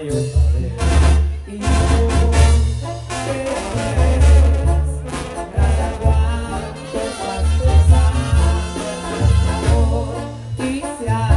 y otra vez. Y tú, ¿qué ves? Cada cuanto estás pensando en nuestro amor, quisiera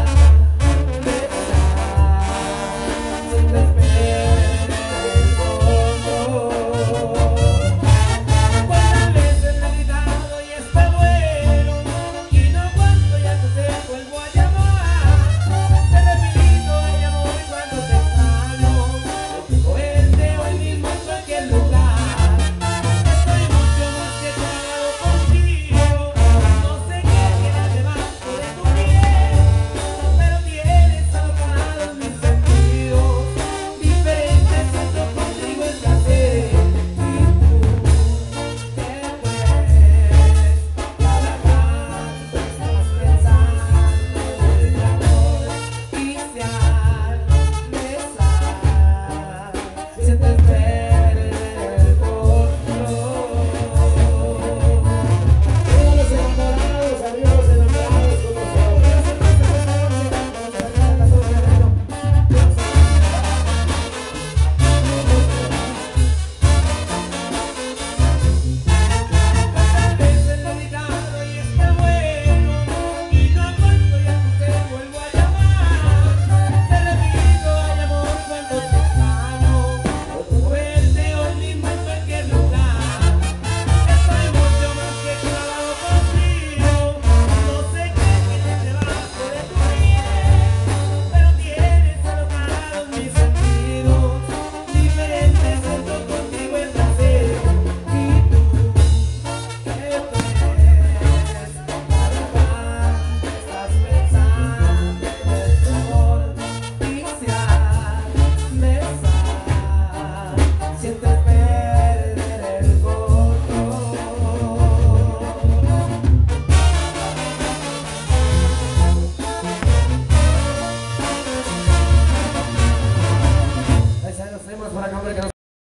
besar sin despedir el control. ¿Cuántas veces me he gritado y está bueno? Y no aguanto, ya no te vuelvo a llamar. Te repito, ay amor, cuando te extraño, contigo verte hoy mismo en cualquier lugar. Estoy mucho más que tragado contigo. No sé qué tienes debajo de tu piel, pero tienes alocados mis sentidos. Diferente siento contigo el placer. Y tú, ¿qué ves? Cada tanto estás pensando en el amor y se al besar sientes perder el control. Arriba los enamorados, arriba los enamorados con nosotros. Tantas veces le he gritado y está bueno, y no aguanto, ya no te vuelvo a llamar. Te repito, ay amor, cuando te extraño, puedo verte hoy mismo en cualquier lugar. Estoy mucho más que clavado contigo. No sé qué tienes debajo de tu piel, pero tienes alocados mis sentidos. Diferente siento contigo el placer. Y tú, ¿qué ves? Cada cuanto estás pensando en nuestro amor y se al besar sientes perder el control. Ahí se los temas por acá, hombre, que no